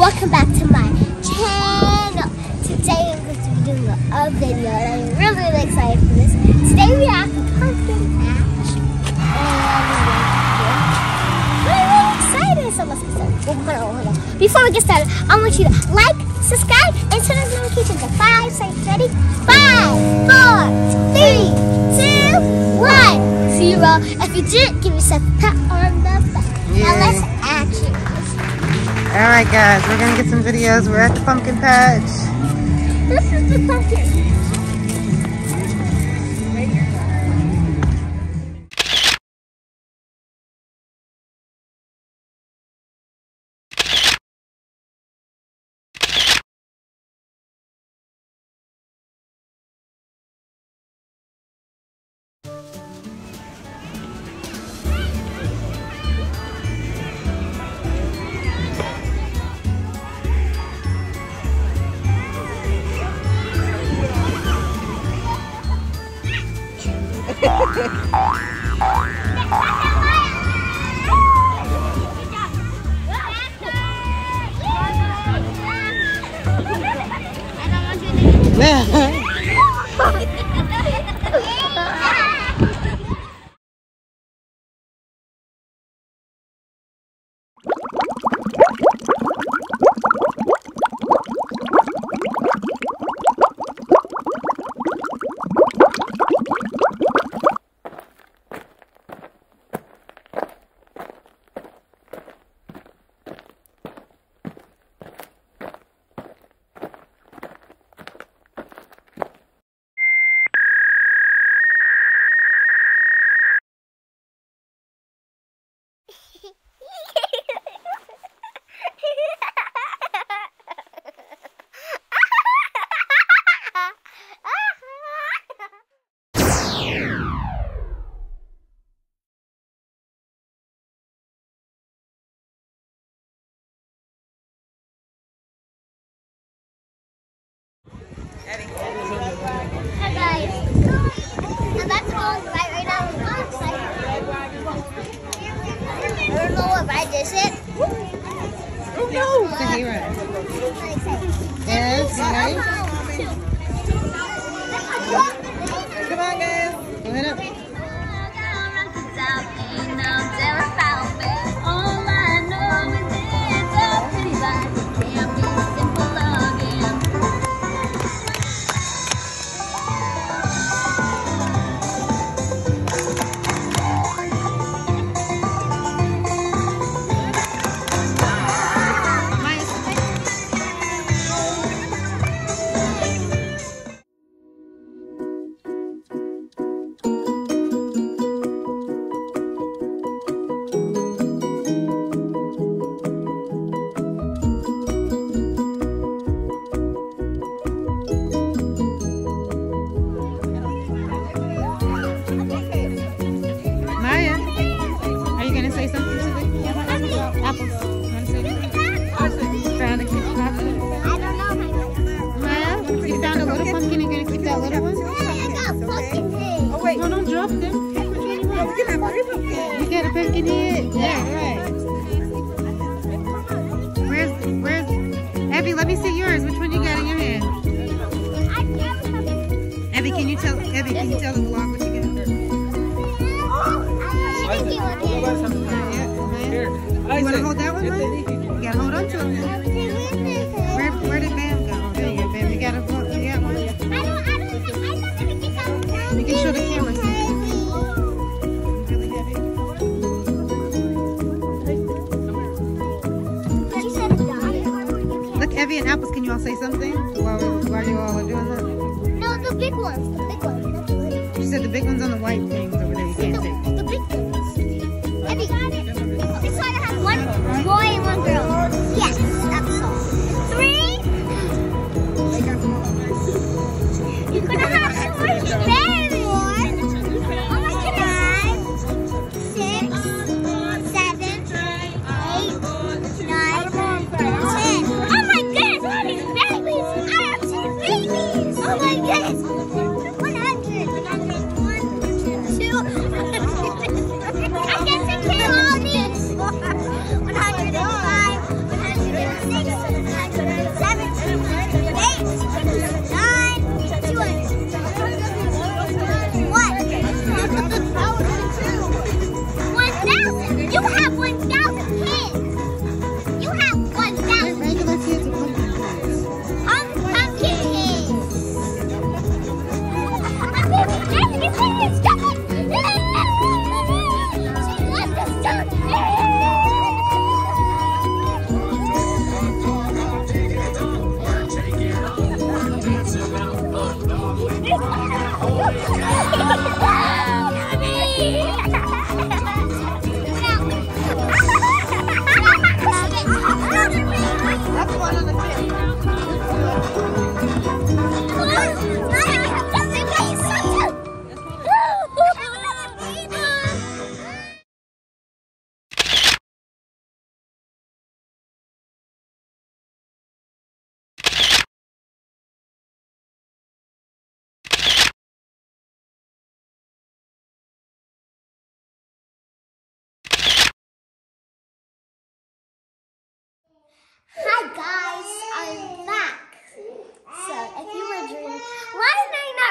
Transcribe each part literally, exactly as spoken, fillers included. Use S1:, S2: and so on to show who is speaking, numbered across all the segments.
S1: welcome back to my channel. Today I'm going to be doing a video and I'm really, really excited for this. Today we are at the pumpkin patch and we're really excited, so let's get started. Hold on, hold on. Before we get started, I want you to like, subscribe, and turn on notifications at five seconds. Ready? Five, four, three, two, one, zero. If you did, give yourself a pat on the back.
S2: Yeah.
S1: Now let's action.
S2: Alright guys, we're gonna get some videos. We're at the pumpkin patch.
S1: This is the pumpkin. Hi guys, I'm about to go on the ride right now. I'm excited. I don't know what ride this is.
S2: Oh no! It's a hayride. Yes, right? Come on guys, go ahead up. No, don't drop them. You got a pumpkin head? Yeah, right. Where's, where's, Abby, let me see yours. Which one you got in your hand? Abby, can you tell, Abby, can you tell the vlog what you got? You want to hold that one, Maya? You got to hold on to it. Where, where did Bam go? Oh, there you go, Bam. You got, a, you got one? You can show the camera. Look, Evie and Apples, can you all say something while, while you all are doing that?
S1: No, the big ones. The big ones.
S2: You said the big ones on the white things over there. You can't
S1: the,
S2: say.
S1: The big ones. Evie, this one has one boy and one girl. Yes, that's all. Three. You're gonna have so much berries. Baby,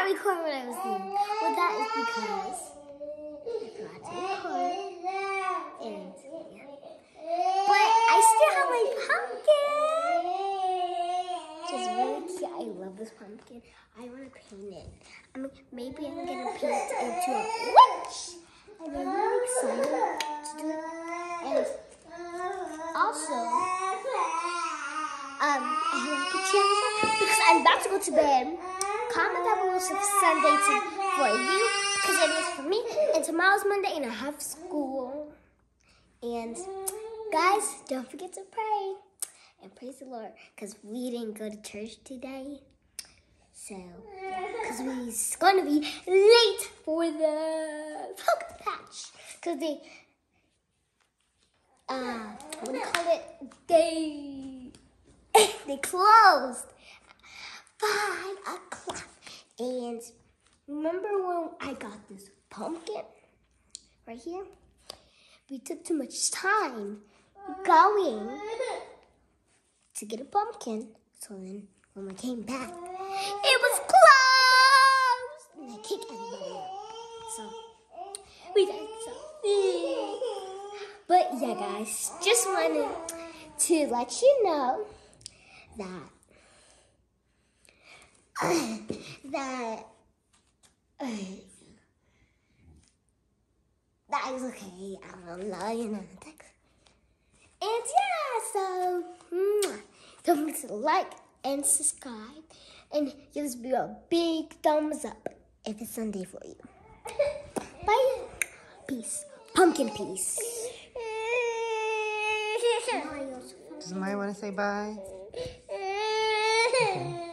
S1: record what I was doing. Well, that is because I forgot to record. And yeah. But I still have my pumpkin. Which is really cute. I love this pumpkin. I want to paint it. I mean, maybe I'm going to paint it into a witch. And I'm really excited to do it. And also, um, I have a channel because I'm about to go to bed. Comment down below if Sunday to, for you because it is for me. And tomorrow's Monday and I have school. And guys, don't forget to pray and praise the Lord because we didn't go to church today. So, because we're going to be late for the pumpkin patch. Because they, uh, what do you call it? They, they closed five o'clock. And remember when I got this pumpkin right here? We took too much time going to get a pumpkin. So then when we came back, it was closed! And I kicked everybody out. So, we did so. But yeah, guys, just wanted to let you know that, uh, that, uh, that is okay. I don't know, you know. And yeah, so, don't forget to like and subscribe. And give this video a big thumbs up if it's Sunday for you. Bye. Peace. Pumpkin peace.
S2: Does Maya want to say bye? Okay.